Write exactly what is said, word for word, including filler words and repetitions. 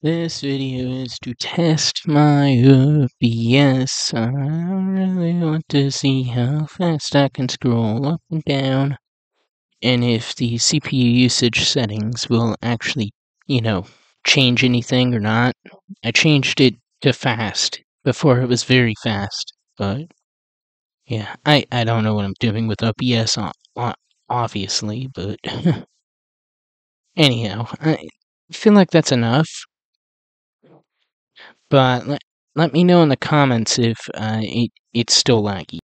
This video is to test my O B S. I really want to see how fast I can scroll up and down, and if the C P U usage settings will actually, you know, change anything or not. I changed it to fast. Before it was very fast, but yeah, I, I don't know what I'm doing with O B S, obviously, but anyhow, I feel like that's enough. But let, let me know in the comments if uh, it, it's still laggy.